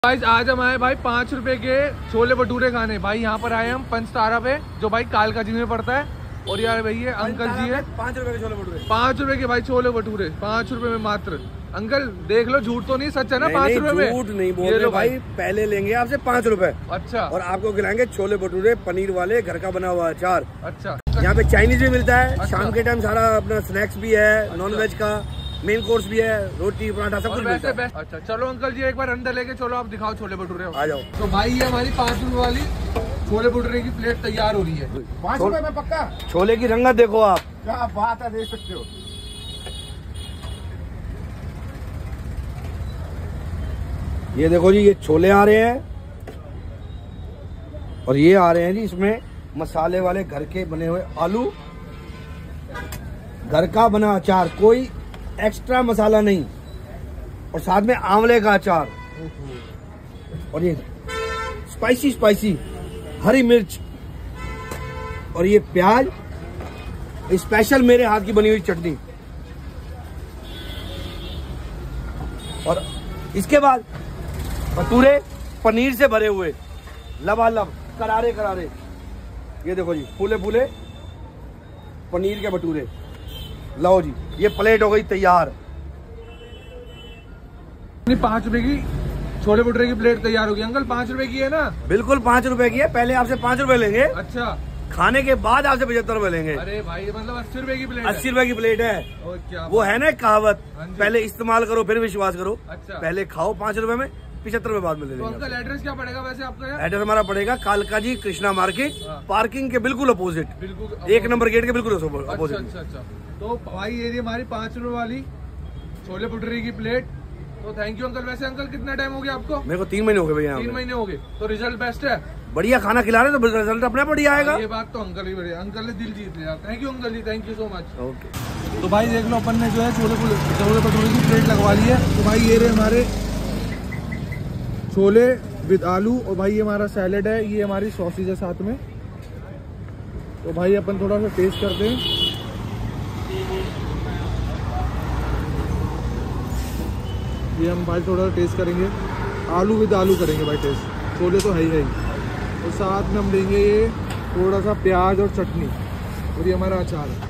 Guys आज हम आए भाई 5 रुपए के छोले भटूरे खाने। भाई यहाँ पर आए हम पंचतारा पे, जो भाई कालका जी में पड़ता है। और यार भाई ये अंकल जी है, 5 रुपए के छोले भटूरे, 5 रुपए के भाई छोले भटूरे, 5 रुपए में मात्र। अंकल देख लो, झूठ तो नहीं, सच है ना? 5 रुपए में झूठ नहीं बोल रहे भाई। पहले लेंगे आपसे 5 रुपए, अच्छा, और आपको खिलाएंगे छोले भटूरे पनीर वाले, घर का बना हुआ अचार। अच्छा, यहाँ पे चाइनीज भी मिलता है। अच्छा। शाम के टाइम सारा अपना स्नैक्स भी है, नॉन वेज का मेन कोर्स भी है, रोटी पराठा सब कुछ मिलता है। अच्छा चलो अंकल जी, एक बार अंदर लेके चलो, आप दिखाओ छोले भटूरे। आ जाओ। तो भाई ये हमारी 5 रुपए वाली छोले भटूरे की प्लेट तैयार हो रही है। 5 रुपए में पक्का। छोले की रंगत देखो आप, क्या बात है, देख सकते हो। ये देखो जी, ये छोले आ रहे हैं और ये आ रहे हैं जी इसमें मसाले वाले घर के बने हुए आलू, घर का बना अचार, कोई एक्स्ट्रा मसाला नहीं, और साथ में आंवले का अचार, और ये स्पाइसी स्पाइसी हरी मिर्च, और ये प्याज, स्पेशल मेरे हाथ की बनी हुई चटनी, और इसके बाद भटूरे पनीर से भरे हुए लबालब करारे करारे। ये देखो जी, फूले फूले पनीर के भटूरे। लो जी, ये प्लेट हो गई तैयार। 5 रुपए की छोले भटूरे की प्लेट तैयार होगी। अंकल 5 रुपए की है ना? बिल्कुल 5 रुपए की है। पहले आपसे 5 रुपए लेंगे, अच्छा, खाने के बाद आपसे 75 रुपए लेंगे। अरे भाई मतलब 80 रुपए की प्लेट 80 रुपए की प्लेट है। और क्या वो है ना कहावत, हाँ जी। पहले इस्तेमाल करो फिर विश्वास करो। अच्छा, पहले खाओ 5 रुपए में, 75 रुपए बाद में ले तो लेंगे। अंकल एड्रेस क्या पड़ेगा वैसे आपका? एड्रेस हमारा पड़ेगा कालका जी कृष्णा मार्केट, हाँ। पार्किंग के बिल्कुल अपोजिट, बिल्कुल 1 नंबर गेट के बिल्कुल अच्छा अपोजिट। अच्छा अच्छा। तो भाई ये हमारी 5 रुपए वाली छोले भटूरे की प्लेट। तो थैंक यू अंकल। वैसे अंकल कितना टाइम हो गया आपको? मेरे को 3 महीने हो गए भैया। 3 महीने हो गए। तो रिजल्ट बेस्ट है, बढ़िया खाना खिला रहे तो रिजल्ट अपने बढ़िया आएगा। ये बात तो अंकल ही बढ़िया, अंकल ने दिल जीत लिया। Thank you uncle ji, thank you so much. Okay. तो भाई देख लो, अपन ने जो है छोले भटूरे की प्लेट लगवा ली है। तो भाई ये रहे हमारे छोले विद आलू, और भाई ये हमारा सैलेड है, ये हमारी सॉसेज है साथ में। तो भाई अपन थोड़ा सा टेस्ट करते हैं। ये हम भाई थोड़ा सा टेस्ट करेंगे, आलू विद आलू करेंगे भाई टेस्ट। छोले तो है ही, और साथ में हम लेंगे ये थोड़ा सा प्याज और चटनी, और ये हमारा अचार है।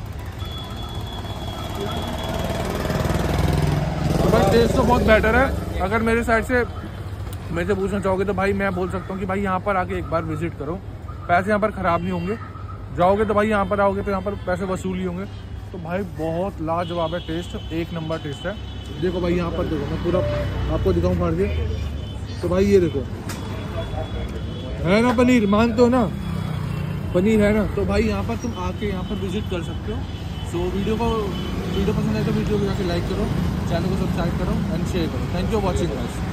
तो भाई टेस्ट तो बहुत बेटर है। अगर मेरे साइड से मेरे से पूछना चाहोगे तो भाई मैं बोल सकता हूँ कि भाई यहाँ पर आके एक बार विजिट करो। पैसे यहाँ पर ख़राब नहीं होंगे। जाओगे तो भाई यहाँ पर आओगे तो यहाँ पर पैसे वसूल ही होंगे। तो भाई बहुत लाजवाब है टेस्ट, 1 नंबर टेस्ट है। देखो भाई यहाँ पर देखो, मैं पूरा आपको दिखाऊँ फाड़ के। तो भाई ये देखो, है ना पनीर, मानते हो ना? पनीर है ना? तो भाई यहाँ पर तुम आके यहाँ पर विजिट कर सकते हो। सो वीडियो पसंद आए तो वीडियो को जाके लाइक करो, चैनल को सब्सक्राइब करो एंड शेयर करो। Thank you for watching guys.